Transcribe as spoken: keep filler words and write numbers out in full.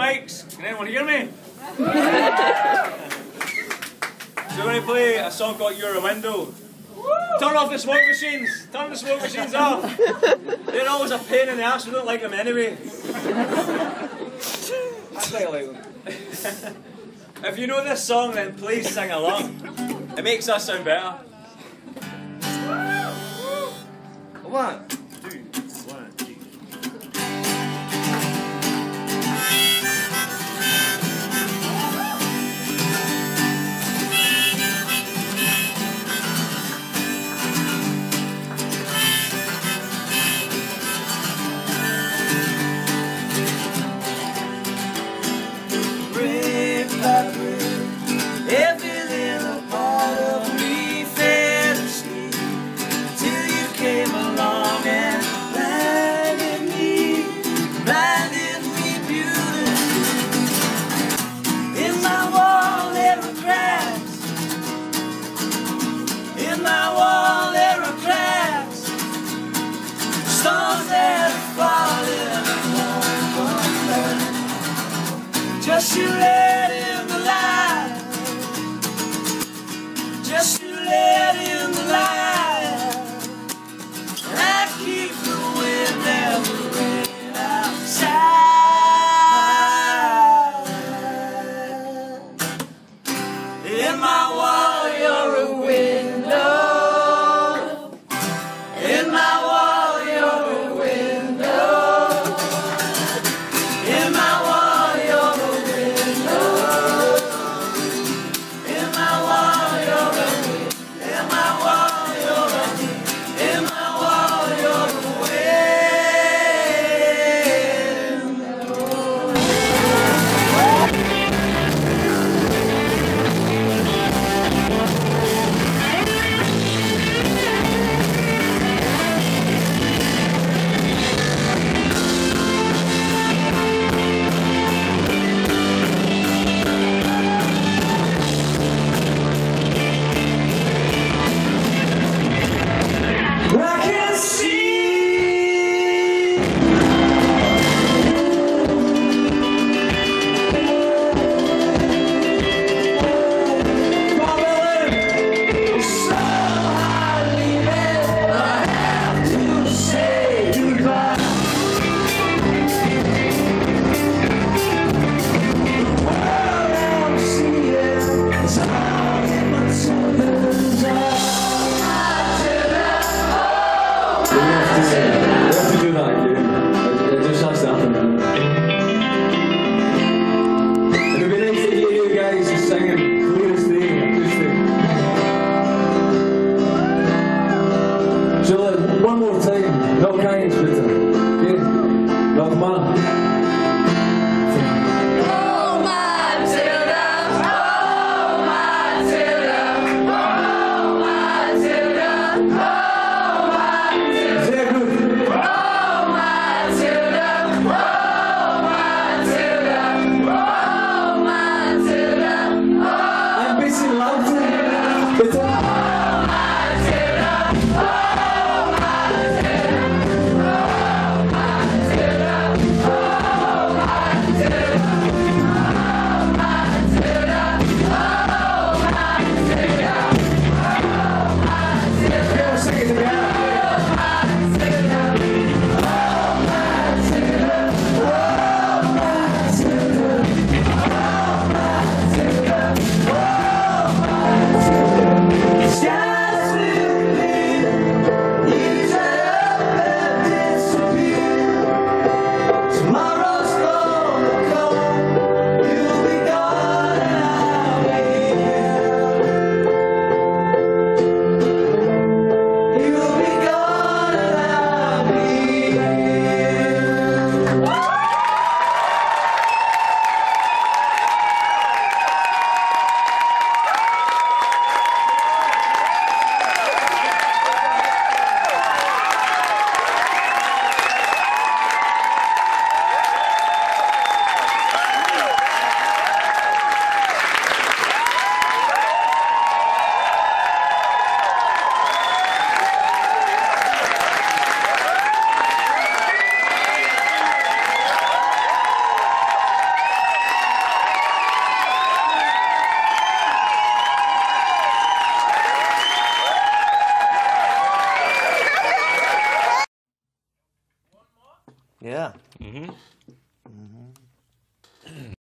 mics. Can anyone hear me? So we're going to play a song called You're a Window. Turn off the smoke machines. Turn the smoke machines off. They're always a pain in the ass. We don't like them anyway. I quite like them. If you know this song, then please sing along. It makes us sound better. One, two, one, two. Every little part of me fell asleep till you came along and blinded me, blinded me beautifully. In my wall there are cracks, in my wall there are cracks, stones that are falling. Just you let in the light. Just to let in the light, and I keep the wind and the rain outside. In my wall you're a window. In my wall you're a window. In my wall you're a window. In my wall you're a one more time, no kinds, bitte. Okay? Nochmal. Oh, Matilda, oh, Matilda, oh, Matilda, oh, Matilda. Sehr gut. Oh, Matilda, oh, Matilda, oh, Matilda, oh. Ein bisschen lauter, bitte. Oh! Yeah. Mm-hmm.